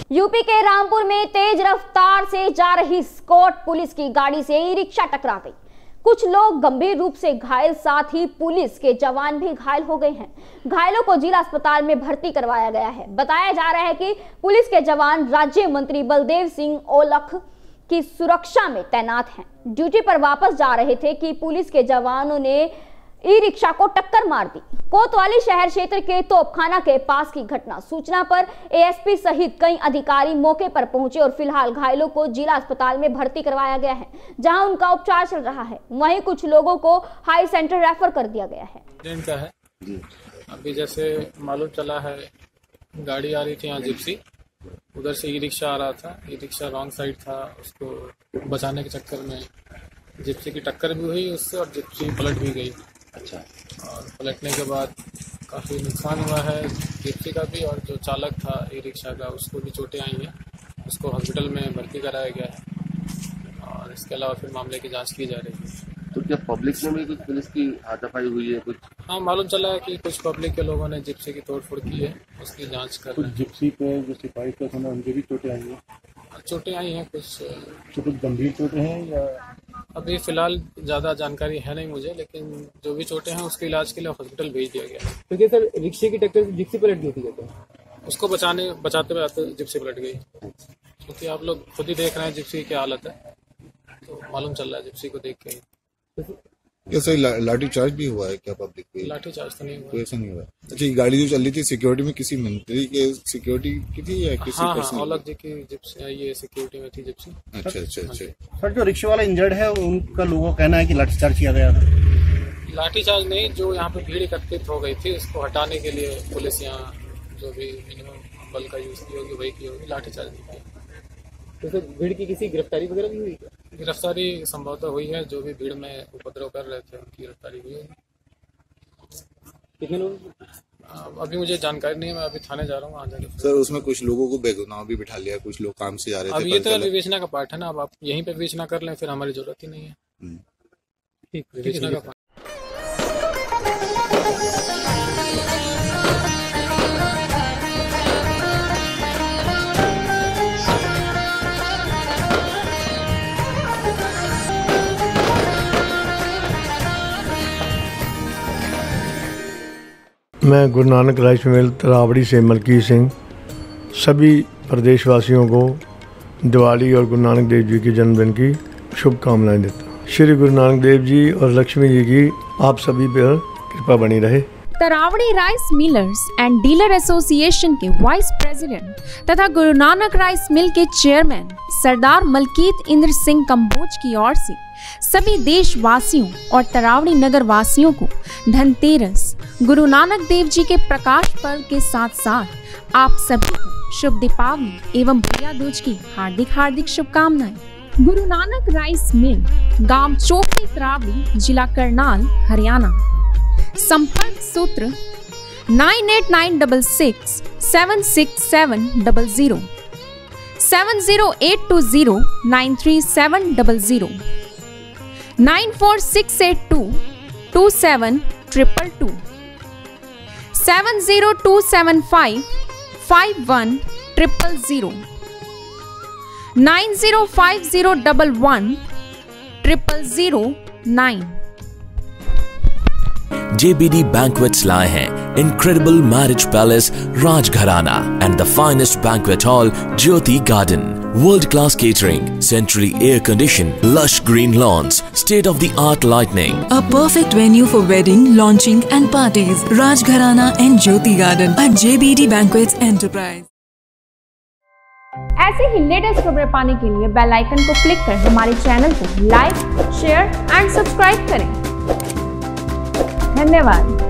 UP के रामपुर में तेज रफ्तार से जा रही स्कॉट पुलिस की गाड़ी से ई रिक्शा टकरा गई। कुछ लोग गंभीर रूप से घायल, साथ ही पुलिस के जवान भी घायल हो गए हैं। घायलों को जिला अस्पताल में भर्ती करवाया गया है। बताया जा रहा है कि पुलिस के जवान राज्य मंत्री बलदेव सिंह औलख की सुरक्षा में तैनात हैं। ड्यूटी पर वापस जा रहे थे कि पुलिस के जवानों ने ई रिक्शा को टक्कर मार दी। कोतवाली शहर क्षेत्र के तोपखाना के पास की घटना। सूचना पर एएसपी सहित कई अधिकारी मौके पर पहुंचे और फिलहाल घायलों को जिला अस्पताल में भर्ती करवाया गया है, जहां उनका उपचार चल रहा है। वहीं कुछ लोगों को हाई सेंटर रेफर कर दिया गया है। का है अभी जैसे मालूम चला है, गाड़ी आ रही थी यहाँ जिप्सी, उधर से ई रिक्शा आ रहा था। ई रिक्शा रॉन्ग साइड था, उसको बचाने के चक्कर में जिप्सी की टक्कर भी हुई उससे और जिप्सी पलट भी गई। अच्छा। और पलटने के बाद काफ़ी नुकसान हुआ है जिप्सी का भी, और जो चालक था ई रिक्शा का उसको भी चोटें आई हैं। उसको हॉस्पिटल में भर्ती कराया गया है और इसके अलावा फिर मामले की जांच की जा रही है। तो क्या पब्लिक में भी कुछ पुलिस की हाथापाई हुई है कुछ? हाँ, मालूम चला है कि कुछ पब्लिक के लोगों ने जिप्सी की तोड़फोड़ की है, उसकी जाँच कर रहे हैं। जिप्सी पे जो सिपाही का था उनके भी चोटें आई हैं? चोटें आई हैं कुछ। कुछ गंभीर चोटें हैं या? अभी फिलहाल ज़्यादा जानकारी है नहीं मुझे, लेकिन जो भी चोटें हैं उसके इलाज के लिए हॉस्पिटल भेज दिया गया है। तो क्या सर रिक्शे की टक्कर से जिप्सी पलट गई थी क्या? उसको बचाते हुए जिप्सी पलट गई, क्योंकि आप लोग खुद ही देख रहे हैं जिप्सी की क्या हालत है, तो मालूम चल रहा है जिप्सी को देख के ही। क्या सही लाठी चार्ज भी हुआ है क्या पब्लिक पे? लाठी चार्ज तो नहीं हुआ। कोई ऐसा नहीं हुआ। अच्छा, ये गाड़ी जो चल रही थी सिक्योरिटी में किसी मंत्री के सिक्योरिटी की थी या किसी पर्सन? औलख जी की जिप्सी, ये सिक्योरिटी में थी जिप्सी। अच्छा। सर, जो रिक्शे वाला इंजर्ड है उनका लोगों का कहना है कि लाठीचार्ज किया गया था। लाठीचार्ज नहीं, जो यहाँ पे भीड़ एकत्रित हो गई थी उसको हटाने के लिए पुलिस यहाँ जो भी मिनिमम बल का यूज की होगी वही की होगी, लाठीचार्ज नहीं किया। तो सर भीड़ की किसी गिरफ्तारी वगैरह भी हुई क्या? गिरफ्तारी संभवतः हुई है, जो भी भीड़ में उपद्रव कर रहे थे उनकी गिरफ्तारी हुई है। कितने लोग? अभी मुझे जानकारी नहीं है, मैं अभी थाने जा रहा हूँ। आ जाएगा सर, उसमें कुछ लोगों को बेगुनाह भी बिठा लिया, कुछ लोग काम से जा रहे थे। अब ये तो विवेचना का पार्ट है ना, अब आप यहीं पे विवेचना कर लें, फिर हमारी जरूरत ही नहीं है। ठीक, विवेचना का पार्ट। मैं गुरु नानक राइस मिल तरावड़ी से मलकीत सिंह सभी प्रदेशवासियों को दिवाली और गुरु नानक देव जी के जन्मदिन की शुभकामनाएं देता हूँ। श्री गुरु नानक देव जी और लक्ष्मी जी की आप सभी पर कृपा बनी रहे। Taraori rice millers and dealer association के वाइस प्रेसिडेंट तथा गुरु नानक राइस मिल के चेयरमैन सरदार मलकीत इंद्र सिंह कंबोज की ओर से सभी देशवासियों और तरावड़ी नगर वासियों को धनतेरस, गुरु नानक देव जी के प्रकाश पर्व के साथ साथ आप सभी को शुभ दीपावली एवं भैया दूज की हार्दिक शुभकामनाएं। गुरु नानक राइस मिल, गांव चोपड़ी, तरावड़ी, जिला करनाल, हरियाणा। संपर्क सूत्र 9896 76700 70820 93700 94682 27222 70275 51000 905011 0009। JBD Banquets लाए हैं Incredible Marriage Palace Rajgharana and the finest banquet hall Jyoti Garden. World-class catering, centrally air-conditioned, lush green lawns, state-of-the-art lighting. A perfect venue for wedding, launching and parties. Rajgharana and Jyoti Garden at JBD Banquets Enterprise. ऐसे ही latest खबरें पाने के लिए bell icon को click कर हमारे channel को like, share and subscribe करें। धन्यवाद।